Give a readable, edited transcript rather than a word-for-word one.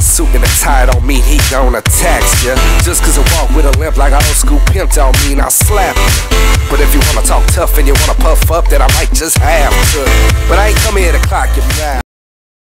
suit and a tie don't mean he gon' attack ya. Just cause I walk with a limp like an old school pimp don't mean I'll slap ya. But if you wanna talk tough and you wanna puff up, then I might just have to. But I ain't come here to clock you now.